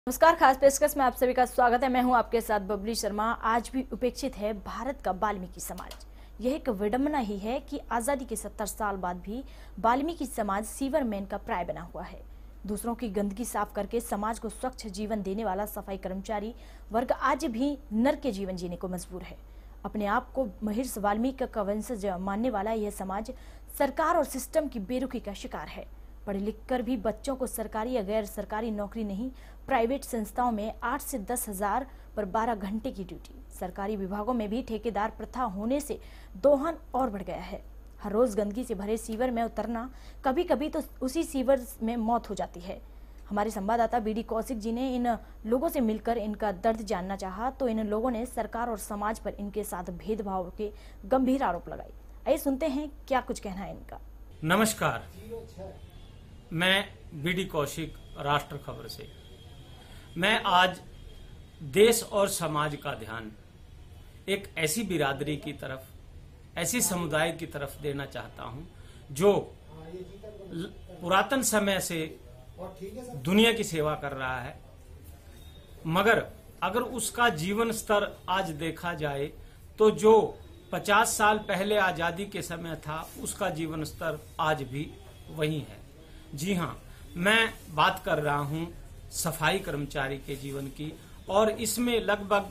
नमस्कार, खास पेशकश में आप सभी का स्वागत है। मैं हूं आपके साथ बबली शर्मा। आज भी उपेक्षित है भारत का वाल्मीकि समाज। यह एक विडंबना ही है कि आजादी के 70 साल बाद भी वाल्मीकि समाज सीवर मैन का प्राय बना हुआ है। दूसरों की गंदगी साफ करके समाज को स्वच्छ जीवन देने वाला सफाई कर्मचारी वर्ग आज भी नर्क के जीवन जीने को मजबूर है। अपने आप को महर्षि वाल्मीकि का वंशज मानने वाला यह समाज सरकार और सिस्टम की बेरुखी का शिकार है। पढ़ लिख कर भी बच्चों को सरकारी या गैर सरकारी नौकरी नहीं, प्राइवेट संस्थाओं में 8 से 10 हजार पर 12 घंटे की ड्यूटी। सरकारी विभागों में भी ठेकेदार प्रथा होने से दोहन और बढ़ गया है। हर रोज गंदगी से भरे सीवर में उतरना, कभी कभी तो उसी सीवर में मौत हो जाती है। हमारे संवाददाता बीडी कौशिक जी ने इन लोगों से मिलकर इनका दर्द जानना चाहा तो इन लोगों ने सरकार और समाज पर इनके साथ भेदभाव के गंभीर आरोप लगाए। आइए सुनते हैं क्या कुछ कहना है इनका। नमस्कार, मैं बीडी कौशिक, राष्ट्र खबर से। मैं आज देश और समाज का ध्यान एक ऐसी बिरादरी की तरफ, ऐसी समुदाय की तरफ देना चाहता हूं जो पुरातन समय से दुनिया की सेवा कर रहा है, मगर अगर उसका जीवन स्तर आज देखा जाए तो जो 50 साल पहले आजादी के समय था उसका जीवन स्तर आज भी वही है। जी हाँ, मैं बात कर रहा हूं सफाई कर्मचारी के जीवन की, और इसमें लगभग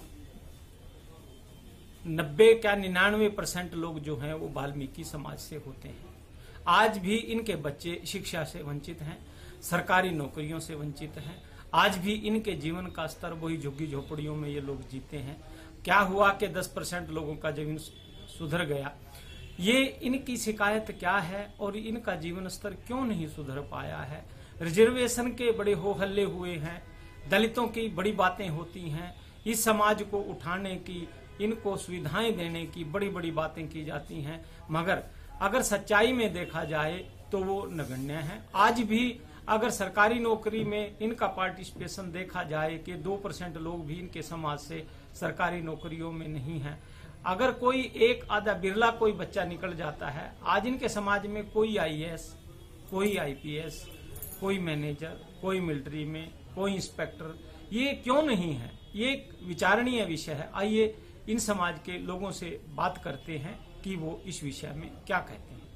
90 क्या 99% लोग जो हैं वो वाल्मीकि समाज से होते हैं। आज भी इनके बच्चे शिक्षा से वंचित हैं, सरकारी नौकरियों से वंचित हैं। आज भी इनके जीवन का स्तर वही झुग्गी झोपड़ियों में ये लोग जीते हैं। क्या हुआ कि 10% लोगों का जीवन सुधर गया? ये इनकी शिकायत क्या है और इनका जीवन स्तर क्यों नहीं सुधर पाया है? रिजर्वेशन के बड़े हो हल्ले हुए हैं, दलितों की बड़ी बातें होती हैं, इस समाज को उठाने की, इनको सुविधाएं देने की बड़ी बड़ी बातें की जाती हैं, मगर अगर सच्चाई में देखा जाए तो वो नगण्य है। आज भी अगर सरकारी नौकरी में इनका पार्टिसिपेशन देखा जाए कि 2% लोग भी इनके समाज से सरकारी नौकरियों में नहीं है। अगर कोई एक आधा बिरला कोई बच्चा निकल जाता है, आज इनके समाज में कोई IAS, कोई IPS, कोई मैनेजर, कोई मिलिट्री में, कोई इंस्पेक्टर, ये क्यों नहीं है? ये एक विचारणीय विषय है। आइए इन समाज के लोगों से बात करते हैं कि वो इस विषय में क्या कहते हैं।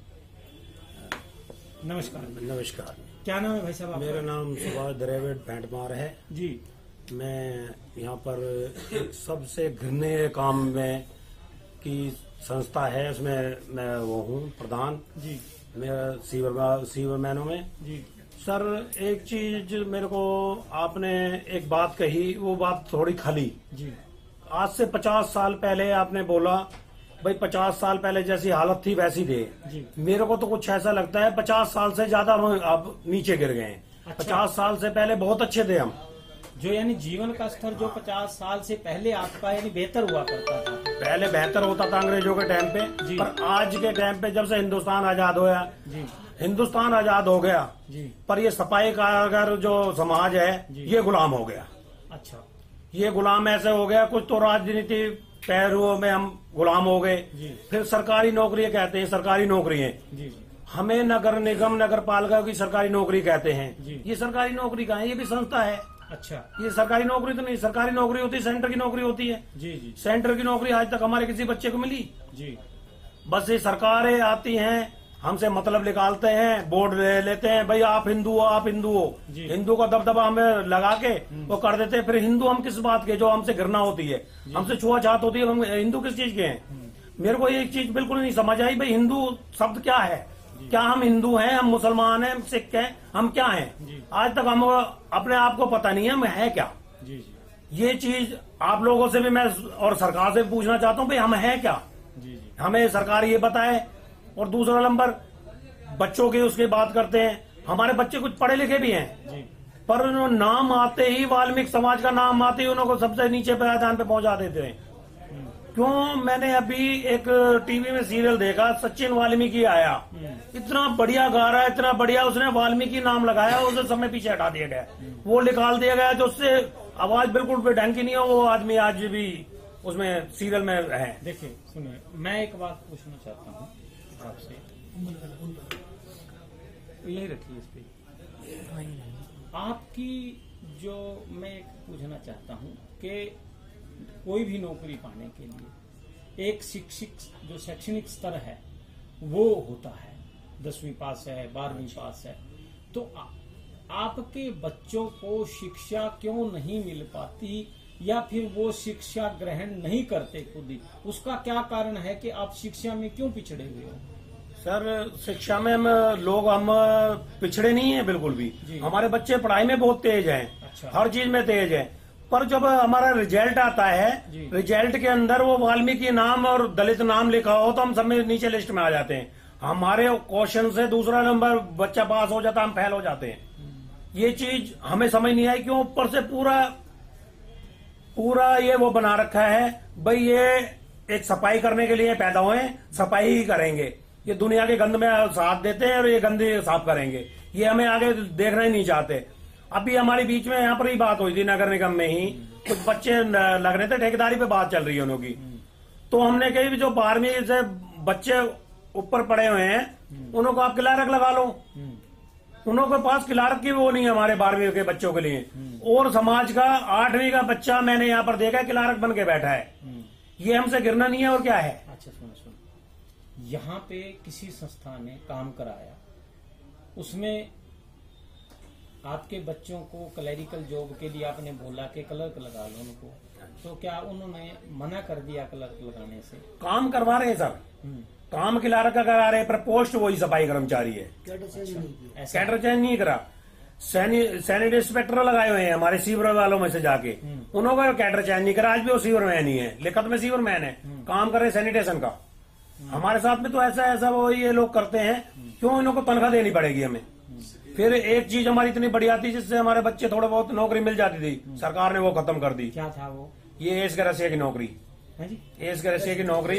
नमस्कार। नमस्कार। क्या नाम है भाई साहब? मेरा नाम सुभाष द्रविड़ पैंटमार है जी। मैं यहाँ पर एक सबसे घृणीय काम में की संस्था है, उसमें मैं वो हूँ प्रधान जी। मेरा सीवरमैनों में जी। सर, एक चीज मेरे को आपने एक बात कही, वो बात थोड़ी खली जी। आज से 50 साल पहले आपने बोला भाई 50 साल पहले जैसी हालत थी वैसी दे जी। मेरे को तो कुछ ऐसा लगता है 50 साल से ज्यादा हम अब नीचे गिर गए हैं। अच्छा। 50 साल से पहले बहुत अच्छे थे हम। जो यानी जीवन का स्तर जो 50 साल से पहले आपका यानी बेहतर हुआ करता था। पहले बेहतर होता था अंग्रेजों के टाइम पे जी। पर आज के टाइम पे जब से हिंदुस्तान आजाद होया जी। हिंदुस्तान आजाद हो गया जी। पर ये सफाई कारीगर जो समाज है ये गुलाम हो गया। अच्छा। ये गुलाम ऐसे हो गया, कुछ तो राजनीति पैरों में हम गुलाम हो गए। फिर सरकारी नौकरी कहते हैं, सरकारी नौकरी है जी। हमें नगर निगम नगर पालिका की सरकारी नौकरी कहते हैं जी। ये सरकारी नौकरी का है, ये भी संस्था है। अच्छा। ये सरकारी नौकरी तो नहीं, सरकारी नौकरी होती है, सेंटर की नौकरी होती है। जी। जी। सेंटर की नौकरी आज तक हमारे किसी बच्चे को मिली? जी। बस ये सरकारें आती हैं, हमसे मतलब निकालते हैं, बोर्ड ले लेते हैं, भाई आप हिंदू हो, आप हिंदू हो, हिंदू का दबदबा हमें लगा के वो कर देते हैं। फिर हिंदू हम किस बात के, जो हमसे घृणा होती है, हमसे छुआछात होती है, हम हिंदू किस चीज के हैं? मेरे को ये चीज बिल्कुल नहीं समझ आई, भाई हिंदू शब्द क्या है? क्या हम हिंदू हैं, हम मुसलमान हैं, हम सिख हैं, हम क्या हैं? आज तक हम अपने आप को पता नहीं है हम है क्या। ये चीज आप लोगों से भी मैं और सरकार से पूछना चाहता हूँ, भाई हम है क्या? हमें सरकार ये बताए। और दूसरा नंबर, बच्चों की उसकी बात करते हैं, हमारे बच्चे कुछ पढ़े लिखे भी हैं पर नाम आते ही, वाल्मीकि समाज का नाम आते ही उनको सबसे नीचे पायदान पे पहुंचा देते हैं। क्यों? मैंने अभी एक टीवी में सीरियल देखा, सचिन वाल्मीकि आया, इतना बढ़िया गा रहा है, इतना बढ़िया, उसने वाल्मीकि नाम लगाया, उसे समय पीछे हटा दिया गया, वो निकाल दिया गया, जो उससे आवाज बिल्कुल भी ढंग की नहीं हो, वो आदमी आज भी उसमें सीरियल में है। देखिए सुनिए, मैं एक बात पूछना चाहता हूँ आपसे, यही रखिए इस पे। आपकी जो मैं एक पूछना चाहता हूँ कि कोई भी नौकरी पाने के लिए एक शिक्षक जो शैक्षणिक स्तर है वो होता है, 10वीं पास है, 12वीं पास है, तो आपके बच्चों को शिक्षा क्यों नहीं मिल पाती या फिर वो शिक्षा ग्रहण नहीं करते खुद ही? उसका क्या कारण है कि आप शिक्षा में क्यों पिछड़े हुए हो? सर, शिक्षा में हम पिछड़े नहीं है बिल्कुल भी। हमारे बच्चे पढ़ाई में बहुत तेज हैं। अच्छा। हर चीज में तेज है, पर जब हमारा रिजल्ट आता है, रिजल्ट के अंदर वो वाल्मीकि नाम और दलित नाम लिखा हो तो हम सब में नीचे लिस्ट में आ जाते हैं। हमारे क्वेश्चन से दूसरा नंबर बच्चा पास हो जाता, हम फेल हो जाते हैं। ये चीज हमें समझ नहीं आई क्यों ऊपर से पूरा ये वो बना रखा है, भाई ये एक सफाई करने के लिए पैदा हुए, सफाई ही करेंगे, ये दुनिया के गंद में साथ देते हैं और ये गंदे साफ करेंगे, ये हमें आगे देखना ही नहीं चाहते। अभी हमारे बीच में यहाँ पर ही बात हुई थी, नगर निगम में ही कुछ बच्चे लग रहे थे, ठेकेदारी पे बात चल रही है उनकी। तो हमने कही जो 12वीं से बच्चे ऊपर पड़े हुए हैं उनको आप क्लार्क लगा लो, उनके पास क्लार्क की वो नहीं है हमारे 12वीं के बच्चों के लिए। और समाज का 8वीं का बच्चा मैंने यहाँ पर देखा है क्लार्क बन के बैठा है। ये हमसे गिरना नहीं है और क्या है। अच्छा सुनो, यहाँ पे किसी संस्था ने काम कराया, उसमें आपके बच्चों को क्लैरिकल जॉब के लिए आपने बोला कि क्लर्क लगा लो उनको, तो क्या उन्होंने मना कर दिया क्लर्क लगाने से? काम करवा रहे हैं सर, काम क्लर्क का करा रहे, पर पोस्ट वही सफाई कर्मचारी है। कैडर चेंज नहीं करा। सैनिटरी इंस्पेक्टर लगाए हुए हैं हमारे सीवर वालों में से जाके, उन्होंने कैडर चेंज नहीं करा। आज भी वो सीवर मैन ही है, लिखत में सीवर मैन है, काम कर रहे सैनिटेशन का। हमारे साथ में तो ऐसा वो ये लोग करते हैं, क्यों इनको तनख्वाह देनी पड़ेगी हमें। फिर एक चीज हमारी इतनी बढ़िया थी जिससे हमारे बच्चे थोड़ा बहुत नौकरी मिल जाती थी, सरकार ने वो खत्म कर दी। क्या था वो? ये एस ग्रेसिया की नौकरी, एस ग्रेसिया की नौकरी,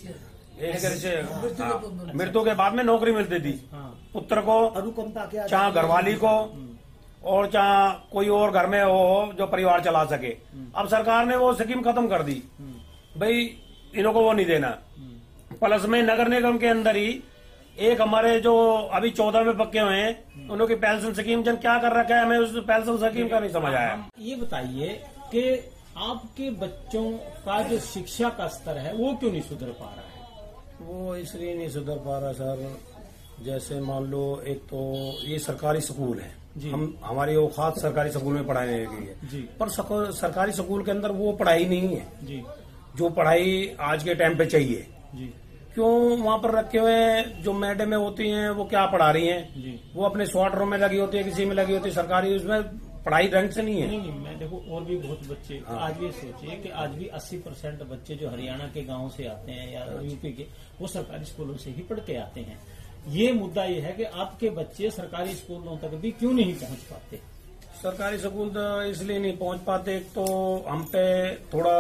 मृत्यु के बाद में नौकरी मिलती थी पुत्र को, चाहे घरवाली को और चाहे कोई और घर में हो जो परिवार चला सके। अब सरकार ने वो स्कीम खत्म कर दी, भाई इनको वो नहीं देना। प्लस में नगर निगम के अंदर ही एक हमारे जो अभी 14 में पक्के हुए हैं उनकी पेंशन स्कीम जन क्या कर रखा है, हमें उस पेंशन स्कीम का नहीं समझ आया। ये बताइए कि आपके बच्चों का जो शिक्षा का स्तर है वो क्यों नहीं सुधर पा रहा है? वो इसलिए नहीं सुधर पा रहा सर, जैसे मान लो एक तो ये सरकारी स्कूल है, हम हमारी औकात सरकारी स्कूल में पढ़ाने के लिए, पर सरकारी स्कूल के अंदर वो पढ़ाई नहीं है जो पढ़ाई आज के टाइम पे चाहिए। क्यों वहाँ पर रखे हुए जो मैडमें होती हैं वो क्या पढ़ा रही हैं, वो अपने स्वाटरों में लगी होती है, किसी में लगी होती है, सरकारी उसमें पढ़ाई ढंग से नहीं है। नहीं, मैं देखो और भी बहुत बच्चे आज ये सोचिए कि आज भी 80% बच्चे जो हरियाणा के गांव से आते हैं या यूपी के, वो सरकारी स्कूलों से ही पढ़ के आते हैं। ये मुद्दा ये है कि आपके बच्चे सरकारी स्कूलों तक भी क्यों नहीं पहुंच पाते? सरकारी स्कूल तो इसलिए नहीं पहुंच पाते, तो हम पे थोड़ा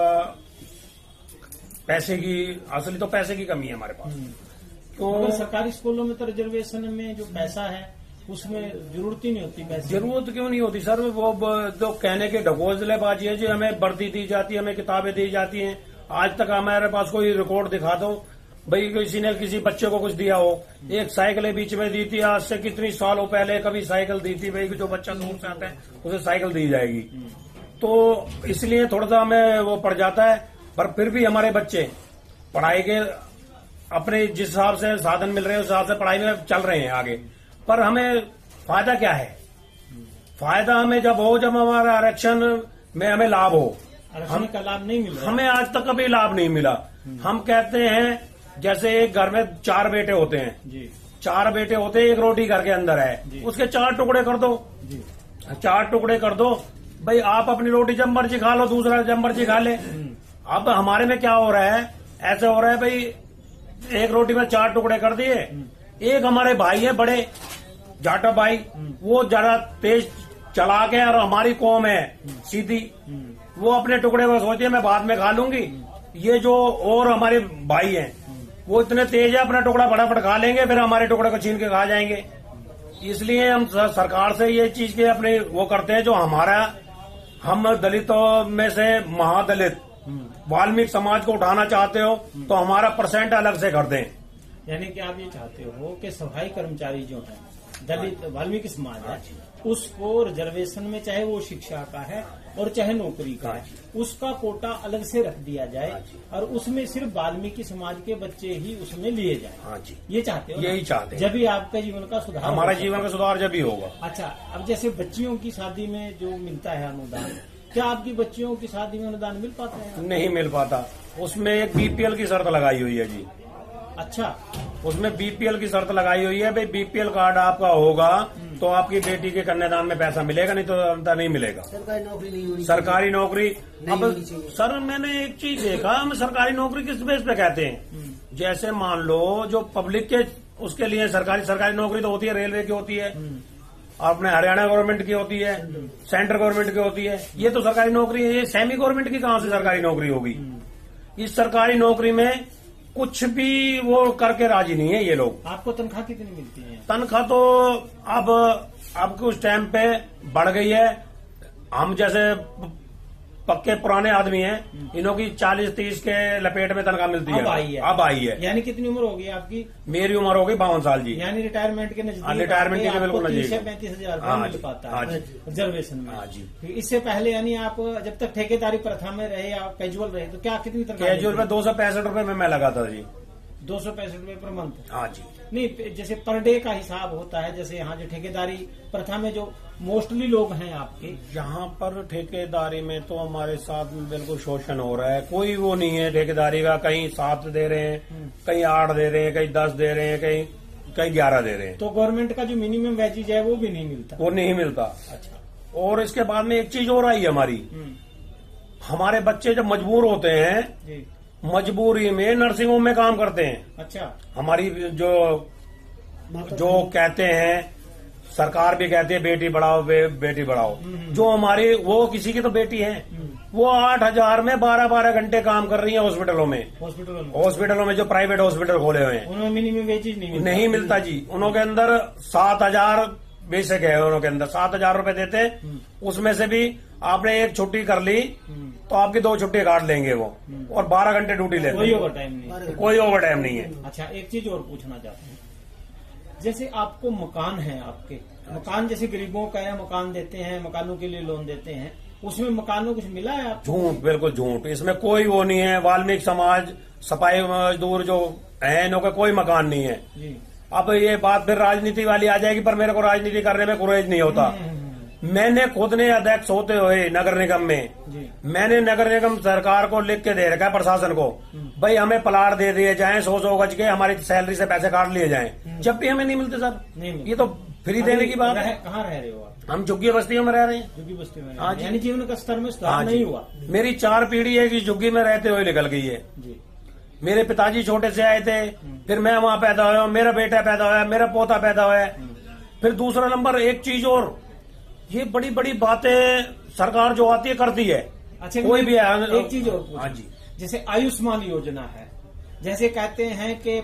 पैसे की, असली तो पैसे की कमी है हमारे पास। तो सरकारी स्कूलों में तो रिजर्वेशन में जो पैसा है उसमें जरूरत ही नहीं होती। पैसे जरूरत क्यों नहीं होती सर, वो तो कहने के ढकोसलेबाजी है जी, हमें वर्दी दी जाती है, हमें किताबें दी जाती हैं। आज तक हमारे पास कोई रिकॉर्ड दिखा दो भाई किसी ने किसी बच्चे को कुछ दिया हो। एक साइकिल बीच में दी थी, आज से कितनी सालों पहले कभी साइकिल दी थी, भाई जो बच्चा दूर से आता है उसे साइकिल दी जाएगी। तो इसलिए थोड़ा सा हमें वो पड़ जाता है, पर फिर भी हमारे बच्चे पढ़ाई के अपने जिस हिसाब से साधन मिल रहे हैं उस हिसाब से पढ़ाई में चल रहे हैं आगे। पर हमें फायदा क्या है? फायदा हमें जब हो जब हमारा आरक्षण में हमें लाभ हो। आरक्षण का लाभ नहीं मिल रहा, हमें आज तक कभी लाभ नहीं मिला। हम कहते हैं जैसे एक घर में 4 बेटे होते हैं, 4 बेटे होते हैं, एक रोटी घर के अंदर है, उसके 4 टुकड़े कर दो, 4 टुकड़े कर दो, भाई आप अपनी रोटी जब मर्जी खा लो, दूसरा जब मर्जी खा ले। अब हमारे में क्या हो रहा है, ऐसे हो रहा है भाई एक रोटी में 4 टुकड़े कर दिए। एक हमारे भाई है बड़े जाटा भाई, वो ज्यादा तेज चला के, और हमारी कौम है सीधी, वो अपने टुकड़े को सोचिए मैं बाद में खा लूंगी। ये जो और हमारे भाई हैं वो इतने तेज है, अपना टुकड़ा फटाफट खा लेंगे, फिर हमारे टुकड़े को छीन के खा जाएंगे। इसलिए हम सरकार से ये चीज के अपने वो करते हैं, जो हम दलितों में से महादलित वाल्मीकि समाज को उठाना चाहते हो तो हमारा % अलग से कर दें। यानी कि आप ये चाहते हो कि सफाई कर्मचारी जो है दलित वाल्मीकि समाज है, उसको रिजर्वेशन में, चाहे वो शिक्षा का है और चाहे नौकरी का है, उसका कोटा अलग से रख दिया जाए और उसमें सिर्फ वाल्मीकि समाज के बच्चे ही उसमें लिए जाए। हाँ जी, ये चाहते हो? यही चाहते हैं। जब भी आपका जीवन का सुधार, हमारा जीवन का सुधार जब भी होगा। अच्छा, अब जैसे बच्चियों की शादी में जो मिलता है अनुदान, क्या आपकी बच्चियों की शादी में अनुदान मिल पाता है? नहीं मिल पाता। उसमें एक बीपीएल की शर्त लगाई हुई है जी। अच्छा, उसमें बीपीएल की शर्त लगाई हुई है, भाई बीपीएल कार्ड आपका होगा तो आपकी बेटी के कन्यादान में पैसा मिलेगा, नहीं तो नहीं मिलेगा। सरकारी नौकरी नहीं होनी, सरकारी नौकरी अब होनी चाहिए। सर मैंने एक चीज देखा, हम सरकारी नौकरी किस बेस पे कहते हैं? जैसे मान लो जो पब्लिक के उसके लिए सरकारी नौकरी तो होती है, रेलवे की होती है, अपने हरियाणा गवर्नमेंट की होती है, सेंट्रल गवर्नमेंट की होती है, ये तो सरकारी नौकरी है। ये सेमी गवर्नमेंट की कहां से सरकारी नौकरी होगी? इस सरकारी नौकरी में कुछ भी वो करके राजी नहीं है ये लोग। आपको तनख्वाह कितनी मिलती है? तनख्वाह तो अब के उस टाइम पे बढ़ गई है। हम जैसे पक्के पुराने आदमी हैं, इन्हों की 40-30 के लपेट में तनख्वाह मिलती है। अब आई है। यानी कितनी उम्र होगी आपकी? मेरी उम्र हो गई 52 साल जी। यानी रिटायरमेंट के नजदीक, रिटायरमेंट के बिल्कुल नजदीक 30-35 हजार मिल पाता है रिजर्वेशन में। हाँ जी। इससे पहले यानी आप जब तक ठेकेदारी प्रथा में रहे या कैजुअल रहे, तो क्या कितनी तनख्वाह? कैजुअल पे 265 रुपए में मैं लगा था जी। 265 रुपए पर मंथ? हाँ जी। नहीं, जैसे पर डे का हिसाब होता है, जैसे यहाँ जो ठेकेदारी प्रथा में जो मोस्टली लोग हैं आपके, यहाँ पर ठेकेदारी में तो हमारे साथ में बिल्कुल शोषण हो रहा है। कोई वो नहीं है ठेकेदारी का, कहीं 7 दे रहे हैं, कहीं 8 दे रहे हैं, कहीं 10 दे रहे हैं, कहीं 11 दे रहे हैं। तो गवर्नमेंट का जो मिनिमम वेजेज है वो भी नहीं मिलता? वो नहीं मिलता। अच्छा। और इसके बाद में एक चीज और आई हमारी, हमारे बच्चे जब मजबूर होते हैं, जी, मजबूरी में नर्सिंग होम में काम करते हैं। अच्छा। हमारी जो कहते हैं, सरकार भी कहती है बेटी बढ़ाओ बेटी बढ़ाओ, जो हमारी वो किसी की तो बेटी है, वो 8,000 में 12-12 घंटे काम कर रही है हॉस्पिटलों में। हॉस्पिटलों में जो प्राइवेट हॉस्पिटल खोले हुए हैं, उनमें मिनिमम वेजेज नहीं मिलता जी। उनके अंदर 7,000 बेसिक है, उनके अंदर 7,000 रुपए देते हैं। उसमें से भी आपने एक छुट्टी कर ली तो आपकी 2 छुट्टी काट लेंगे वो, और 12 घंटे ड्यूटी लेते हैं। कोई ओवर टाइम नहीं, कोई ओवर टाइम नहीं है। अच्छा, एक चीज और पूछना चाहता हूँ, जैसे आपको मकान है, आपके मकान जैसे गरीबों का है, मकान देते हैं, मकानों के लिए लोन देते हैं, उसमें मकान में कुछ मिला है आपको? झूठ, बिल्कुल झूठ। इसमें कोई वो नहीं है। वाल्मीकि समाज, सफाई मजदूर जो है, इनों का कोई मकान नहीं है जी। अब ये बात फिर राजनीति वाली आ जाएगी, पर मेरे को राजनीति करने में गुरेज नहीं होता। मैंने खुद ने अध्यक्ष होते हुए नगर निगम में, मैंने नगर निगम सरकार को लिख के दे रखा है, प्रशासन को, भाई हमें प्लाट दे दिए जाएं 100 गज के, हमारी सैलरी से पैसे काट लिए जाएं। जब भी हमें नहीं मिलते सर, ये तो फ्री देने की बात है। कहाँ रह रहे हो आप? हम झुग्गी बस्तियों में रह रहे हैं। झुग्गी बस्ती में? हाँ जी। यानी जीवन का स्तर में सुधार नहीं हुआ? मेरी 4 पीढ़ी है कि झुग्गी में रहते हुए निकल गई है जी। मेरे पिताजी छोटे से आए थे, फिर मैं वहां पैदा हुआ, मेरा बेटा पैदा हुआ, मेरा पोता पैदा हुआ। फिर दूसरा नंबर एक चीज और, ये बड़ी बड़ी बातें सरकार जो आती है करती है। अच्छा, कोई भी एक चीज और हाँ जी, जैसे आयुष्मान योजना है, जैसे कहते हैं कि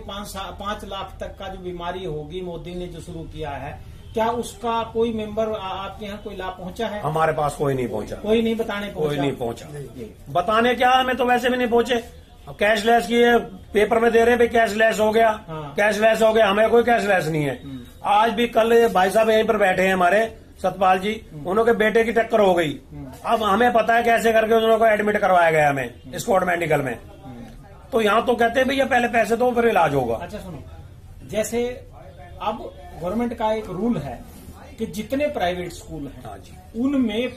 5 लाख तक का जो बीमारी होगी, मोदी ने जो शुरू किया है, क्या उसका कोई मेंबर आपके यहाँ कोई लाभ पहुंचा है? हमारे पास कोई नहीं पहुंचा। कोई नहीं बताने पहुंचा? कोई नहीं पहुंचा। बताने क्या, हमें तो वैसे भी नहीं पहुंचे। कैशलेस की पेपर में दे रहे भाई कैशलेस हो गया, कैशलेस हो गया, हमें कोई कैशलेस नहीं है। आज भी कल भाई साहब यहीं पर बैठे हैं हमारे सतपाल जी, उनके बेटे की टक्कर हो गई। अब हमें पता है कैसे करके उनको एडमिट करवाया गया हमें स्कॉट मेडिकल में। तो यहाँ तो कहते हैं भैया पहले पैसे दो फिर इलाज होगा। अच्छा सुनो, जैसे अब गवर्नमेंट का एक रूल है कि जितने प्राइवेट स्कूल हैं उनमें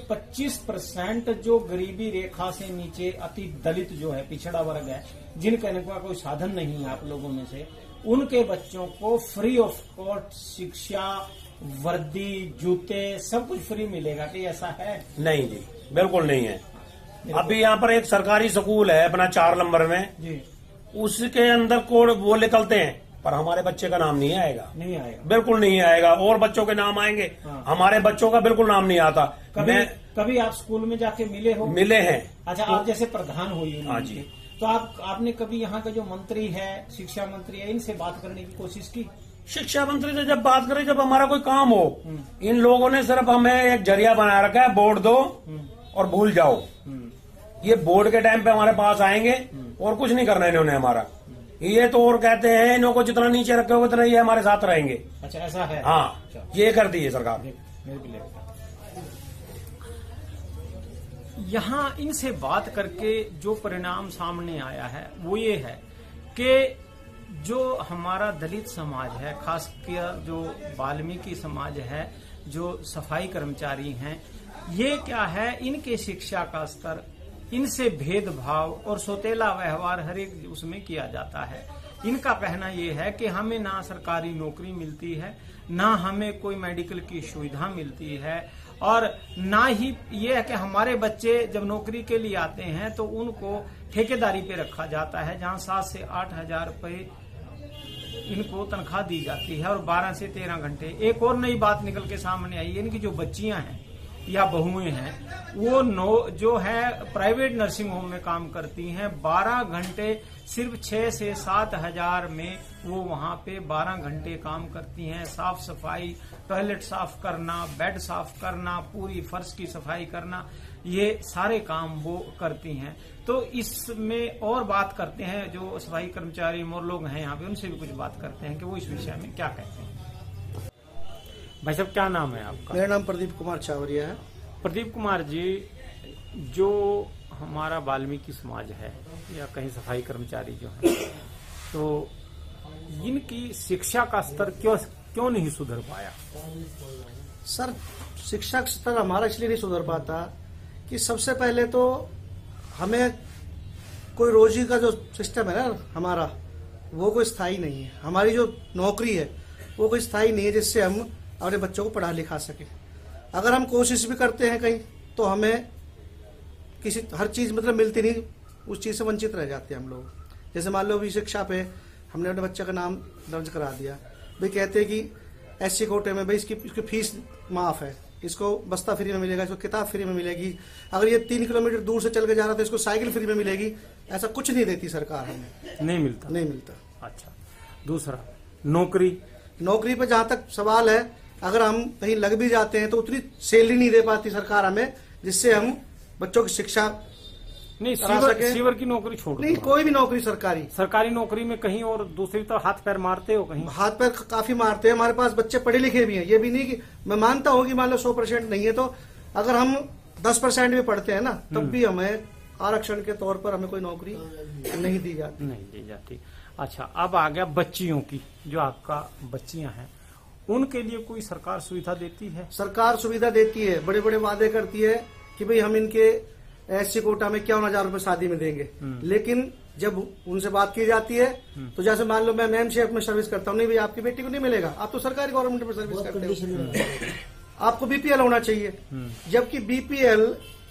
25% जो गरीबी रेखा से नीचे अति दलित जो है, पिछड़ा वर्ग है, जिनका कोई साधन नहीं है आप लोगों में से, उनके बच्चों को फ्री ऑफ कॉस्ट शिक्षा, वर्दी, जूते सब कुछ फ्री मिलेगा कि ऐसा है? नहीं जी, बिल्कुल नहीं है। अभी यहाँ पर एक सरकारी स्कूल है अपना 4 नंबर में जी, उसके अंदर कोड वो निकलते हैं, पर हमारे बच्चे का नाम नहीं आएगा। नहीं आएगा, बिल्कुल नहीं आएगा। और बच्चों के नाम आएंगे, हमारे बच्चों का बिल्कुल नाम नहीं आता। कभी आप स्कूल में जाके मिले हो? मिले हैं। अच्छा, आप जैसे प्रधान हुई? हाँ जी। तो आपने कभी यहाँ का जो मंत्री है, शिक्षा मंत्री है, इनसे बात करने की कोशिश की? शिक्षा मंत्री से जब बात करें, जब हमारा कोई काम हो, इन लोगों ने सिर्फ हमें एक जरिया बना रखा है, बोर्ड दो और भूल जाओ। ये बोर्ड के टाइम पे हमारे पास आएंगे और कुछ नहीं करना इन्होंने हमारा। ये तो और कहते हैं इन्हों को जितना नीचे रखे हो उतना ये हमारे साथ रहेंगे। अच्छा, ऐसा है? हाँ, ये कर दी है सरकार। मेरे भी लेते हैं। यहाँ इनसे बात करके जो परिणाम सामने आया है वो ये है कि जो हमारा दलित समाज है, खासकर जो वाल्मीकि समाज है, जो सफाई कर्मचारी हैं, ये क्या है, इनके शिक्षा का स्तर, इनसे भेदभाव और सौतेला व्यवहार हर एक उसमें किया जाता है। इनका कहना ये है कि हमें ना सरकारी नौकरी मिलती है, ना हमें कोई मेडिकल की सुविधा मिलती है, और ना ही ये है कि हमारे बच्चे जब नौकरी के लिए आते हैं तो उनको ठेकेदारी पे रखा जाता है, जहां 7 से 8 हजार रुपए इनको तनख्वाह दी जाती है और 12 से 13 घंटे। एक और नई बात निकल के सामने आई, इनकी जो बच्चियां हैं या बहुएं हैं, वो जो है प्राइवेट नर्सिंग होम में काम करती हैं। 12 घंटे सिर्फ 6 से 7 हजार में वो वहां पे 12 घंटे काम करती हैं। साफ सफाई, टॉयलेट साफ करना, बेड साफ करना, पूरी फर्श की सफाई करना, ये सारे काम वो करती हैं। तो इसमें और बात करते हैं जो सफाई कर्मचारी और लोग हैं यहाँ पे, उनसे भी कुछ बात करते हैं कि वो इस विषय में क्या कहते हैं। भाई साहब, क्या नाम है आपका? मेरा नाम प्रदीप कुमार चावरिया है। प्रदीप कुमार जी, जो हमारा वाल्मीकि समाज है या कहीं सफाई कर्मचारी जो है, तो इनकी शिक्षा का स्तर क्यों नहीं सुधर पाया? सर, शिक्षा का स्तर हमारा इसलिए नहीं सुधर पाता कि सबसे पहले तो हमें कोई रोजी का जो सिस्टम है ना हमारा, वो कोई स्थायी नहीं है। हमारी जो नौकरी है वो कोई स्थायी नहीं है जिससे हम अपने बच्चों को पढ़ा लिखा सके। अगर हम कोशिश भी करते हैं कहीं तो हमें किसी हर चीज मतलब मिलती नहीं, उस चीज से वंचित रह जाते हैं हम लोग। जैसे मान लो अभी शिक्षा पे हमने अपने बच्चे का नाम दर्ज करा दिया, भाई कहते हैं कि SC कोटे में भाई इसकी फीस माफ है, इसको बस्ता फ्री में मिलेगा, इसको किताब फ्री में मिलेगी। अगर ये 3 किलोमीटर दूर से चल के जा रहा था, इसको साइकिल फ्री में मिलेगी। ऐसा कुछ नहीं देती सरकार हमें, नहीं मिलता। अच्छा, दूसरा नौकरी पे जहां तक सवाल है, अगर हम कहीं लग भी जाते हैं तो उतनी सैलरी नहीं दे पाती सरकार हमें जिससे हम बच्चों की शिक्षा नहीं। सीवर की नौकरी छोड़ नहीं, कोई भी नौकरी सरकारी नौकरी में कहीं और दूसरी तो हाथ पैर मारते हो, कहीं हाथ पैर काफी मारते हैं। हमारे पास बच्चे पढ़े लिखे भी हैं, ये भी नहीं कि मैं मानता हूँ कि मान लो 100% नहीं है, तो अगर हम 10% भी पढ़ते हैं ना, तब भी हमें आरक्षण के तौर पर हमें कोई नौकरी नहीं दी जाती। अच्छा, अब आ गया बच्चियों की। जो आपका बच्चियां हैं, उनके लिए कोई सरकार सुविधा देती है? सरकार सुविधा देती है, बड़े बड़े वादे करती है कि भाई हम इनके SC कोटा में 51,000 रुपए शादी में देंगे। लेकिन जब उनसे बात की जाती है तो जैसे मान लो मैं MCF में सर्विस करता हूँ, नहीं भाई आपकी बेटी को नहीं मिलेगा, आप तो सरकारी गवर्नमेंट में सर्विस करते हो, आपको BPL होना चाहिए। जबकि BPL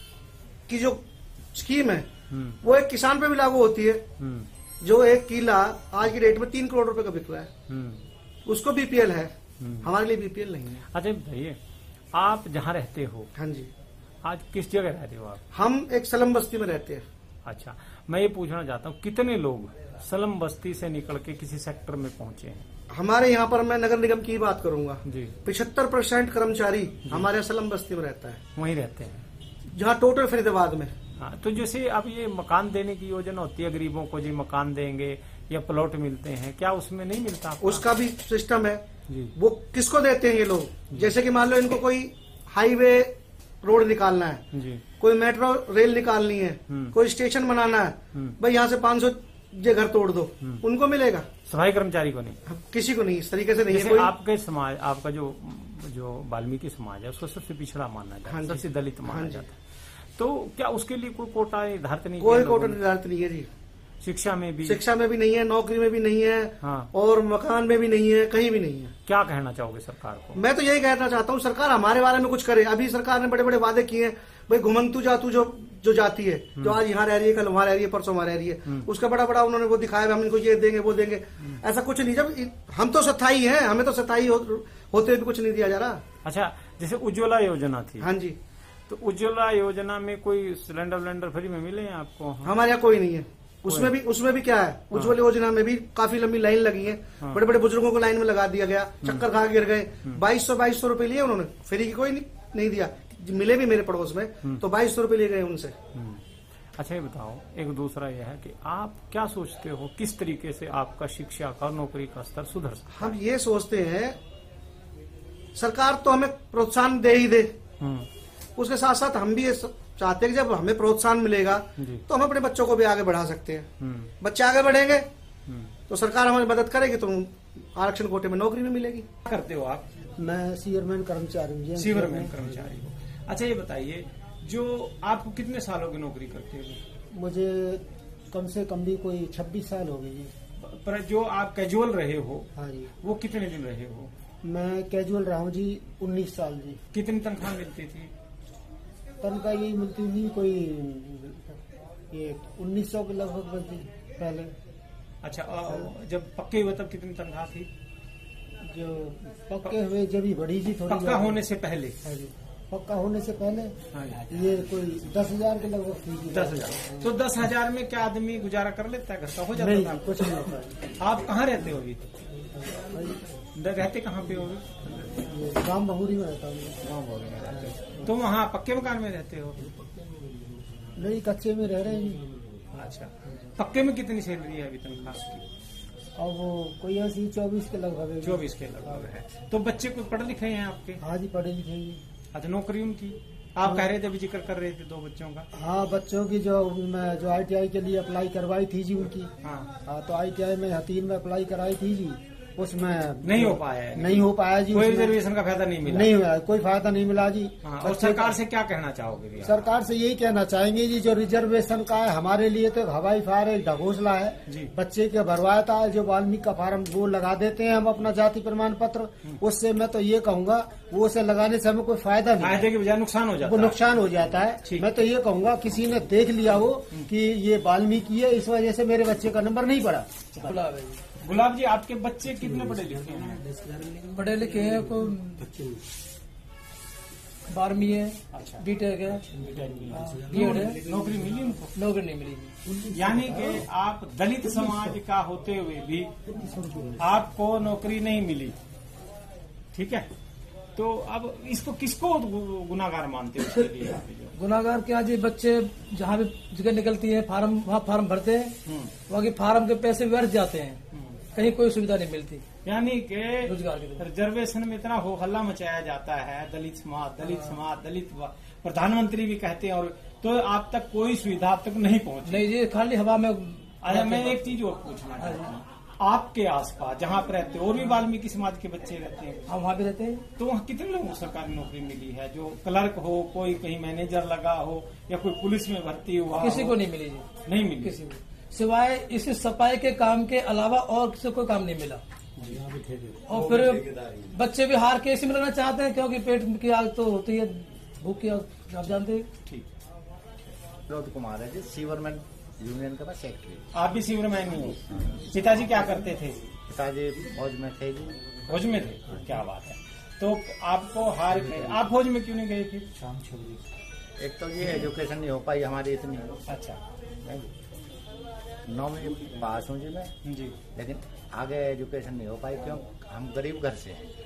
की जो स्कीम है वो एक किसान पे भी लागू होती है। जो एक किला आज की डेट में 3 करोड़ रुपए का बिक रहा है, उसको BPL है, हमारे लिए BPL नहीं है। अच्छा भैया, आप जहाँ रहते हो, हाँ जी, आज किस जगह रहते हो आप? हम एक सलम बस्ती में रहते हैं। अच्छा, मैं ये पूछना चाहता हूँ, कितने लोग सलम बस्ती से निकल के किसी सेक्टर में पहुंचे हैं? हमारे यहाँ पर मैं नगर निगम की बात करूंगा जी, 75% कर्मचारी हमारे सलम बस्ती में रहता है, वहीं रहते हैं, जहाँ टोटल फरीदाबाद में। हाँ, तो जैसे अब ये मकान देने की योजना होती है, गरीबों को जी मकान देंगे या प्लॉट मिलते हैं, क्या उसमें नहीं मिलता? उसका भी सिस्टम है जी। वो किसको देते हैं ये लोग? जैसे कि मान लो इनको कोई हाईवे रोड निकालना है जी, कोई मेट्रो रेल निकालनी है, कोई स्टेशन बनाना है, भाई यहाँ से 500 ये घर तोड़ दो, उनको मिलेगा, सफाई कर्मचारी को नहीं, किसी को नहीं। इस तरीके से नहीं है। जैसे आपके समाज, आपका जो वाल्मीकि समाज है उसको सबसे पिछड़ा माना जाता है, सबसे दलित माना जाता है, तो क्या उसके लिए कोई कोटा निर्धारित नहीं? कोई कोटा निर्धारित नहीं है जी। शिक्षा में भी नहीं है, नौकरी में भी नहीं है, हाँ, और मकान में भी नहीं है, कहीं भी नहीं है। क्या कहना चाहोगे सरकार को? मैं तो यही कहना चाहता हूँ, सरकार हमारे बारे में कुछ करे। अभी सरकार ने बड़े बड़े वादे किए हैं, भाई घुमंतु जातु जो जाती है, जो आज यहाँ रह रही है, कल वहाँ रह रही है, परसों वहाँ रह रही है, उसका बड़ा बड़ा उन्होंने वो दिखाया, हम इनको ये देंगे वो देंगे। ऐसा कुछ नहीं, जब हम तो स्थायी हैं, हमें तो स्थायी होते भी कुछ नहीं दिया जा रहा। अच्छा, जैसे उज्ज्वला योजना थी, हाँ जी, तो उज्ज्वला योजना में कोई सिलेंडर फ्री में मिले हैं आपको? हमारे यहाँ कोई नहीं है। उसमें भी क्या है, उज्ज्वल योजना में भी काफी लंबी लाइन लगी है, बड़े बड़े बुजुर्गों को लाइन में लगा दिया गया, चक्कर खा गिर गए। 2200 रुपए लिए उन्होंने, फ्री की कोई नहीं दिया। मिले भी मेरे पड़ोस में तो 2200 रुपए लिए गए उनसे। अच्छा, ये बताओ, एक दूसरा यह है कि आप क्या सोचते हो, किस तरीके से आपका शिक्षा का, नौकरी का स्तर सुधर सकता है? हम ये सोचते हैं सरकार तो हमें प्रोत्साहन दे ही दे, उसके साथ साथ हम भी ये चाहते हैं कि जब हमें प्रोत्साहन मिलेगा तो हम अपने बच्चों को भी आगे बढ़ा सकते हैं। बच्चे आगे बढ़ेंगे तो सरकार हमारी मदद करेगी, तो आरक्षण कोटे में नौकरी भी मिलेगी। क्या करते हो आप? मैं सीवरमैन कर्मचारी हूँ। सीवरमैन कर्मचारी हो। अच्छा ये बताइए, जो आप कितने सालों की नौकरी करते हो? मुझे कम से कम भी कोई 26 साल हो गए जी। पर जो आप कैजुअल रहे हो, हाँ जी, वो कितने दिन रहे हो? मैं कैजुअल रहा हूँ जी 19 साल जी। कितनी तनख्वाह मिलती थी? तनख्वाह यही मिलती थी कोई ये 1900 के लगभग मिलती पहले। अच्छा, जब पक्के हुए तब कितनी तनख्वाह थी? जो पक्के हुए जब ही बढ़ी जी थोड़ी। पक्का होने से पहले? हाँ जी, पक्का होने से पहले हाँ, ये कोई 10,000 के लगभग थी। 10,000। तो 10,000 में क्या आदमी गुजारा कर लेता है? घर का हो जाता नहीं, था? कुछ नहीं होता। आप कहाँ रहते हो अभी? रहते कहाँ पे हो? गाँव बहुरी में रहता हूँ। गाँव बहुरी में रहते हो, तो वहाँ पक्के मकान में रहते हो? नहीं, कच्चे में रह रहे हैं जी। अच्छा, पक्के में कितनी सैलरी है अभी तनख्वाह की? और वो कोई ऐसी 24 के लगभग है। 24 के लगभग है। तो बच्चे कोई पढ़े लिखे हैं आपके? हाँ जी, पढ़े लिखे जी। अच्छा, नौकरी उनकी आप कह रहे थे, अभी जिक्र कर रहे थे 2 बच्चों का। हाँ, बच्चों की जो ITI के लिए अप्लाई करवाई थी जी उनकी। हाँ, तो ITI में हतीन में अप्लाई कराई थी जी, उसमें नहीं हो पाया है। नहीं हो पाया जी, कोई रिजर्वेशन का फायदा नहीं मिला? नहीं हुआ, कोई फायदा नहीं मिला जी। और सरकार से क्या कहना चाहोगे? सरकार से यही कहना चाहेंगे जी, जो रिजर्वेशन का है हमारे लिए तो हवाई फायर एक ढकोसला है। बच्चे के भरवाया था जो वाल्मीकि का फार्म वो लगा देते हैं हम अपना जाति प्रमाण पत्र, उससे मैं तो ये कहूँगा वो उसे लगाने से हमें कोई फायदा नहीं, फायदे के बजाय नुकसान हो जाता वो है। नुकसान हो जाता है। मैं तो ये कहूँगा किसी ने देख लिया हो कि ये वाल्मीकि है, इस वजह से मेरे बच्चे का नंबर नहीं पड़ा। गुलाब जी, आपके बच्चे कितने पढ़े लिखे हैं? पढ़े लिखे हैं, को 12वीं है। अच्छा, बीटेक है, बीएड है। नौकरी मिली उनको? नौकरी नहीं मिली। यानी कि आप दलित समाज का होते हुए भी आपको नौकरी नहीं मिली, ठीक है? तो अब इसको किसको गुनाहगार मानते हो? इसके लिए गुनाहगार क्या जी, बच्चे जहाँ भी जगह निकलती है फार्म, वहाँ फार्म भरते हैं, वहाँ के फार्म के पैसे व्यर्थ जाते हैं, कहीं कोई सुविधा नहीं मिलती। यानी कि रोजगार के रिजर्वेशन में इतना हो हल्ला मचाया जाता है, दलित समाज, दलित प्रधानमंत्री भी कहते हैं, और तो आप तक कोई सुविधा अब तक नहीं पहुंची? नहीं जी, खाली हवा में। अच्छा, मैं एक चीज और पूछना चाहता हूँ, आपके आसपास जहाँ पर रहते हो और भी वाल्मीकि समाज के बच्चे रहते हैं? हम वहाँ भी रहते हैं। तो वहाँ कितने लोगों को सरकारी नौकरी मिली है? जो क्लर्क हो, कोई कहीं मैनेजर लगा हो, या कोई पुलिस में भर्ती हुआ? किसी को नहीं मिली जी, नहीं मिली किसी को, सिवाय इस सफाई के काम के अलावा और किसी को काम नहीं मिला। और फिर बच्चे भी हार के इसी में रहना चाहते हैं, क्योंकि पेट की आग तो होती है, भूख की आग आप जानते हैं। ठीक। विनोद कुमार है जी, सीवरमैन यूनियन का सेक्रेटरी। आप भी सीवरमैन ही हो? पिताजी क्या करते थे? पिताजी फौज में थे जी। फौज में थे? क्या बात है। तो आपको आप फौज में क्यों नहीं गए फिर? एक तो ये एजुकेशन नहीं हो पाई हमारी इतनी। अच्छा, 9वीं पास हूँ जी मैं जी, लेकिन आगे एजुकेशन नहीं हो पाई, क्यों? हम गरीब घर से हैं।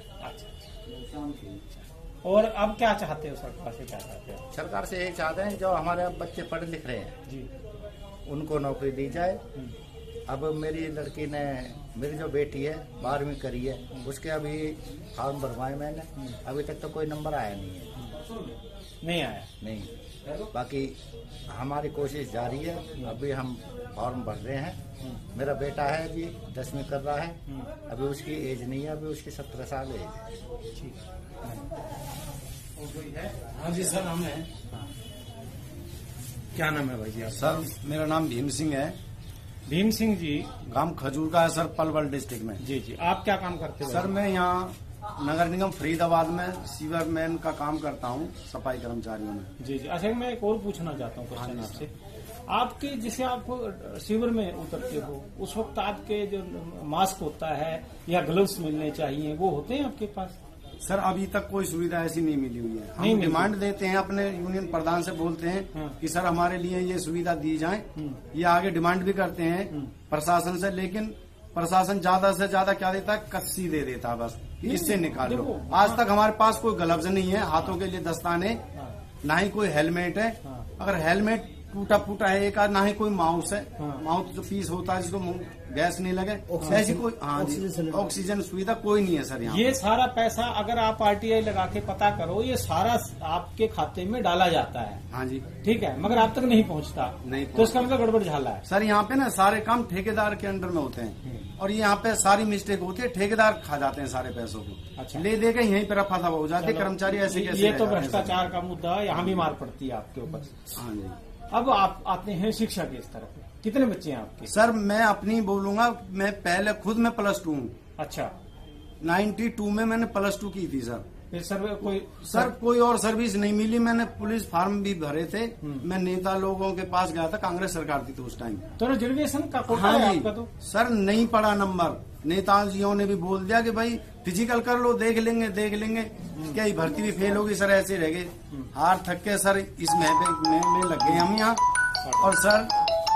अच्छा, और अब क्या चाहते हो? सरकार से क्या चाहते हो? सरकार से यही चाहते हैं जो हमारे बच्चे पढ़े लिख रहे हैं जी, उनको नौकरी दी जाए। अब मेरी लड़की ने, मेरी जो बेटी है 12वीं करी है, उसके अभी फॉर्म भरवाए मैंने, अभी तक तो कोई नंबर आया नहीं है। नहीं आया? नहीं, बाकी हमारी कोशिश जारी है, अभी हम फॉर्म भर रहे हैं। मेरा बेटा है जी 10वीं कर रहा है, अभी उसकी एज नहीं है, अभी उसकी 17 साल एज है। हाँ जी सर, हम हैं। क्या नाम है भाई जी? सर मेरा नाम भीम सिंह है। भीम सिंह जी, गांव खजूर का है सर, पलवल डिस्ट्रिक्ट में। जी जी, आप क्या काम करते हो? सर मैं यहाँ नगर निगम फरीदाबाद में सीवरमैन का काम करता हूँ, सफाई कर्मचारियों में। जी जी। अच्छा, मैं एक और पूछना चाहता हूँ क्वेश्चन आपसे। आपके जैसे आप शिविर में उतरते हो, उस वक्त आपके जो मास्क होता है या ग्लव्स मिलने चाहिए, वो होते हैं आपके पास? सर अभी तक कोई सुविधा ऐसी नहीं मिली हुई है। हम डिमांड देते हैं, अपने यूनियन प्रधान से बोलते हैं कि सर हमारे लिए ये सुविधा दी जाए। ये आगे डिमांड भी करते हैं प्रशासन से, लेकिन प्रशासन ज्यादा से ज्यादा क्या देता है? कस्सी दे देता है, बस इससे निकाल लो। आज तक हमारे पास कोई ग्लव्स नहीं है, हाथों के लिए दस्ताने, ना ही कोई हेलमेट है। अगर हेलमेट टूटा फूटा है एक आध, ना ही कोई माउस है। माउस जो पीस होता है जिसको गैस नहीं लगे, ऐसी कोई ऑक्सीजन सुविधा कोई नहीं है सर यहाँ। ये सारा पैसा अगर आप RTI लगा के पता करो, ये सारा आपके खाते में डाला जाता है। हाँ जी, ठीक है, मगर आप तक नहीं पहुँचता। नहीं तो इसका मतलब गड़बड़ झाला है सर। यहाँ पे ना सारे काम ठेकेदार के अंडर में होते हैं और यहाँ पे सारी मिस्टेक होती है, ठेकेदार खा जाते हैं सारे पैसों को। अच्छा। ले दे के यहीं पे रफा दफा हो जाते, कर्मचारी ऐसे कैसे। ये तो भ्रष्टाचार का मुद्दा है, यहाँ भी मार पड़ती है आपके ऊपर। हाँ जी। अब आप आते हैं शिक्षा के स्तर पे, कितने बच्चे हैं आपके? सर मैं अपनी बोलूंगा, मैं पहले खुद में +2 हूँ। अच्छा। 92 में मैंने +2 की थी सर। फिर सर कोई और सर्विस नहीं मिली। मैंने पुलिस फार्म भी भरे थे। मैं नेता लोगों के पास गया था, कांग्रेस सरकार थी तो उस टाइम। तो रिजर्वेशन का कोटा हाँ है जी आपका तो? सर नहीं पड़ा नंबर। नेताजियों ने भी बोल दिया कि भाई फिजिकल कर लो, देख लेंगे। क्या भर्ती भी फेल होगी सर, ऐसे रह गए। हार थक के सर इस में लग गए हम यहाँ। और सर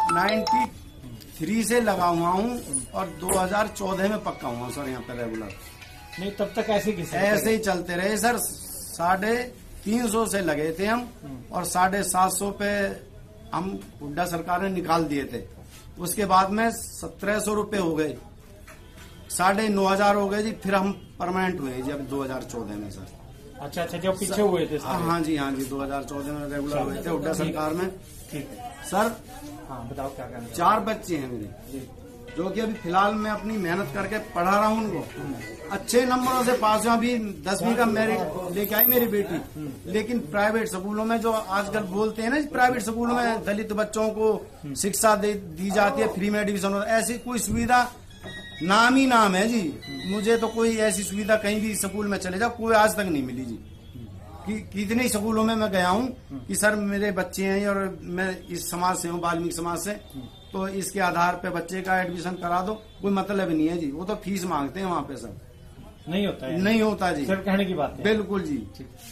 93 से लगा हुआ हूँ और 2014 में पक्का हुआ सर यहाँ पे रेगुलर। नहीं तब तक ऐसे ही चलते रहे सर। 350 से लगे थे हम और 750 पे हम हुड्डा सरकार ने निकाल दिए थे। उसके बाद में 1700 रुपए हो गए, 9,500 हो गए जी। फिर हम परमानेंट हुए जी अब 2014 में सर। अच्छा, जब पीछे हुए थे। हाँ जी 2014 में रेगुलर हुए थे हुड्डा सरकार में। ठीक है सर। हाँ बताओ क्या कहना। 4 बच्चे हैं मेरे, जो कि अभी फिलहाल मैं अपनी मेहनत करके पढ़ा रहा हूँ उनको। अच्छे नंबरों से पास हुआ। अभी 10वीं का मेरिट लेके आई मेरी बेटी। लेकिन प्राइवेट स्कूलों में जो आजकल बोलते हैं ना, प्राइवेट स्कूलों में दलित बच्चों को शिक्षा दी जाती है, फ्री में एडमिशन। ऐसी कोई सुविधा नाम ही नाम है जी। मुझे तो कोई ऐसी सुविधा कहीं भी स्कूल में चले जाओ, कोई आज तक नहीं मिली जी। कितने स्कूलों में मैं गया हूँ कि सर मेरे बच्चे हैं और मैं इस समाज से हूँ, वाल्मीकि समाज से, तो इसके आधार पे बच्चे का एडमिशन करा दो। कोई मतलब नहीं है जी। वो तो फीस मांगते हैं वहाँ पे सर। नहीं होता है? नहीं होता जी, सिर्फ कहने की बात है। बिल्कुल जी।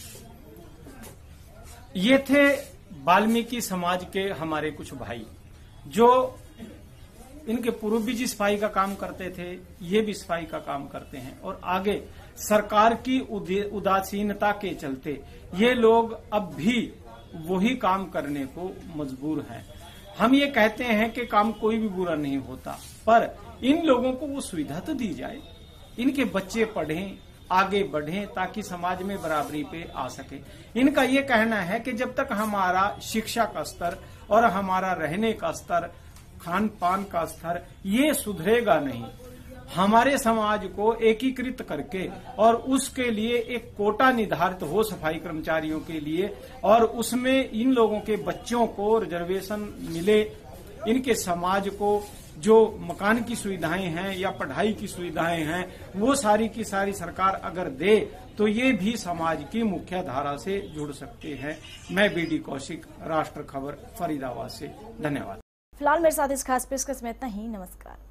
ये थे वाल्मीकि समाज के हमारे कुछ भाई, जो इनके पूर्व भी जी सफाई का काम करते थे, ये भी सफाई का काम करते हैं। और आगे सरकार की उदासीनता के चलते ये लोग अब भी वही काम करने को मजबूर हैं। हम ये कहते हैं कि काम कोई भी बुरा नहीं होता, पर इन लोगों को वो सुविधा तो दी जाए, इनके बच्चे पढ़ें, आगे बढ़ें, ताकि समाज में बराबरी पे आ सके। इनका ये कहना है कि जब तक हमारा शिक्षा का स्तर और हमारा रहने का स्तर, खान पान का स्तर ये सुधरेगा नहीं, हमारे समाज को एकीकृत करके और उसके लिए एक कोटा निर्धारित हो सफाई कर्मचारियों के लिए, और उसमें इन लोगों के बच्चों को रिजर्वेशन मिले, इनके समाज को जो मकान की सुविधाएं हैं या पढ़ाई की सुविधाएं हैं वो सारी की सारी सरकार अगर दे तो ये भी समाज की मुख्य धारा से जुड़ सकते हैं। मैं BD कौशिक, राष्ट्र खबर, फरीदाबाद से। धन्यवाद। फिलहाल मेरे साथ इस खास पेशकश में इतना ही। नमस्कार।